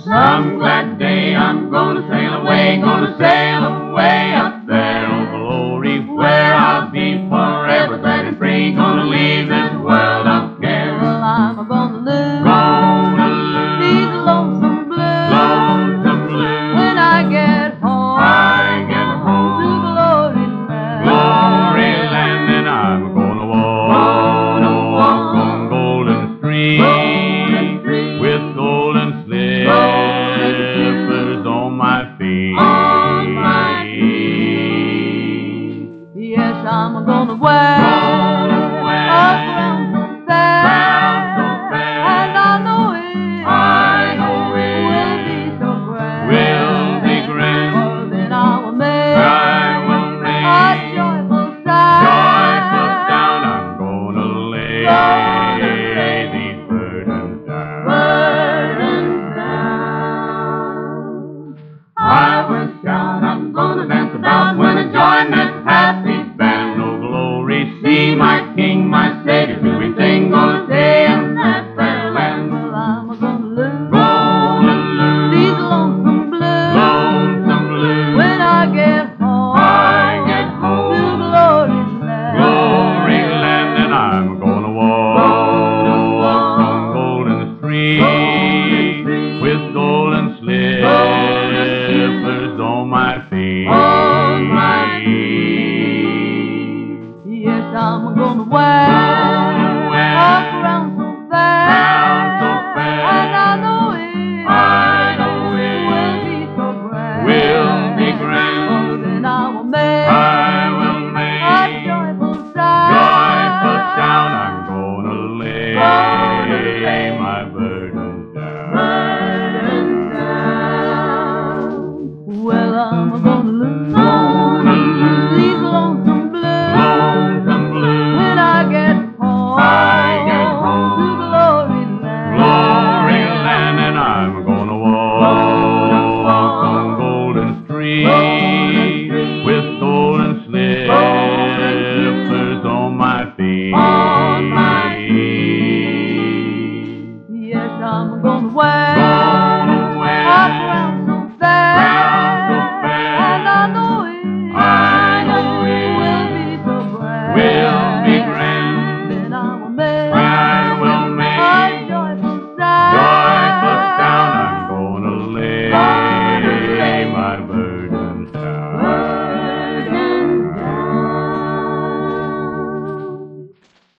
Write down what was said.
Some glad day I'm gonna sail away up there, oh glory, where I'll be forever glad and free. Gonna leave this world of care. Well, I'm gonna lose these Lonesome blues. when I get home. I get home to glory land. Glory land, and I'm gonna walk on golden streets with golden slippers on my feet. Yes, I'm gonna wear a crown so fair, and I know it will be so grand. For then I will make a joyful sound. I'm gonna lay these burdens down. I was down, I'm gonna dance about when I join this happy band. Oh glory, see my King, my Savior, doing things gonna stay in that fair land. Well, I'm gonna lose These these lonesome blues when I get home. To glory land, and I'm gonna walk on golden streets.